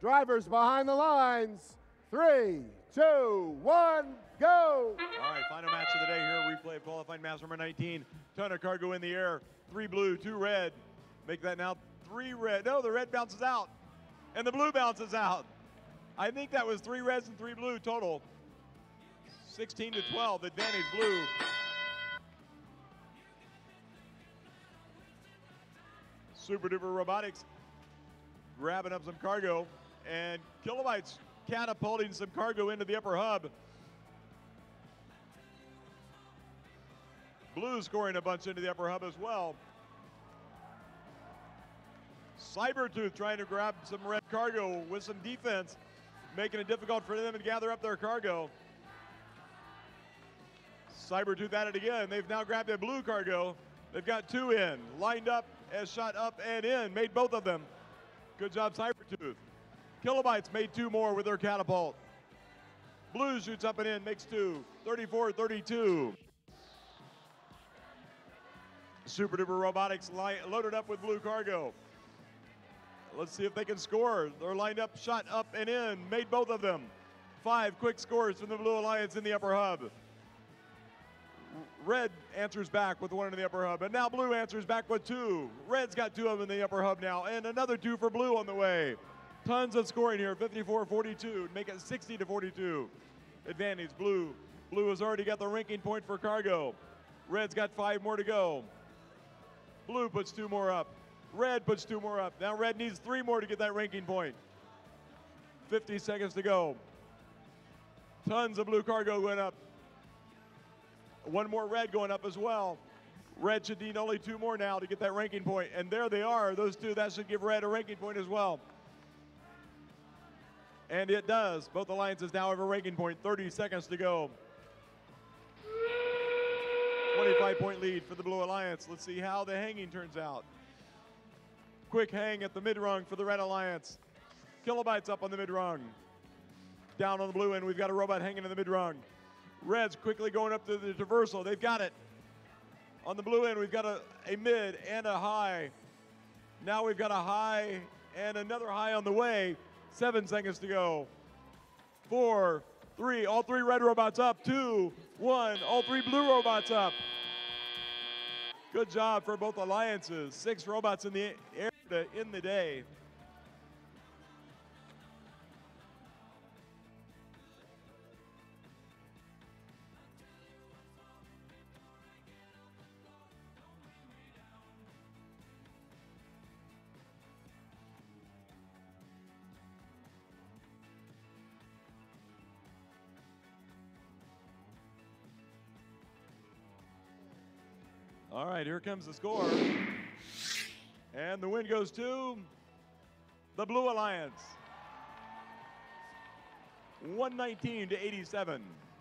Drivers behind the lines. 3, 2, 1, go! All right, final match of the day here. Replay of qualifying match number 19. Ton of cargo in the air. 3 blue, 2 red. Make that now 3 red. No, the red bounces out. And the blue bounces out. I think that was 3 reds and 3 blue total. 16 to 12, advantage blue. Super Duper Robotics grabbing up some cargo, and Kilobytes catapulting some cargo into the upper hub. Blue scoring a bunch into the upper hub as well. Cybertooth trying to grab some red cargo with some defense, making it difficult for them to gather up their cargo. Cybertooth at it again. They've now grabbed their blue cargo. They've got 2 in, lined up as shot up and in, made both of them. Good job, Cybertooth. Kilobytes made 2 more with their catapult. Blue shoots up and in, makes 2, 34-32. Super Duper Robotics loaded up with blue cargo. Let's see if they can score. They're lined up, shot up and in, made both of them. 5 quick scores from the Blue Alliance in the upper hub. Red answers back with 1 in the upper hub, and now blue answers back with 2. Red's got 2 of them in the upper hub now, and another 2 for blue on the way. Tons of scoring here, 54-42, make it 60-42. Advantage blue. Blue has already got the ranking point for cargo. Red's got 5 more to go. Blue puts 2 more up. Red puts 2 more up. Now red needs 3 more to get that ranking point. 50 seconds to go. Tons of blue cargo going up. 1 more red going up as well. Red should need only 2 more now to get that ranking point. And there they are, those 2. That should give red a ranking point as well. And it does. Both alliances now have a ranking point. 30 seconds to go. 25-point lead for the Blue Alliance. Let's see how the hanging turns out. Quick hang at the mid-rung for the Red Alliance. Kilobytes up on the mid-rung. Down on the blue end, we've got a robot hanging in the mid-rung. Red's quickly going up to the traversal. They've got it. On the blue end, we've got a mid and a high. Now we've got a high and another high on the way. 7 seconds to go. 4, 3, all 3 red robots up. 2, 1, all 3 blue robots up. Good job for both alliances. 6 robots in the air to end the day. All right, here comes the score. And the win goes to the Blue Alliance. 119 to 87.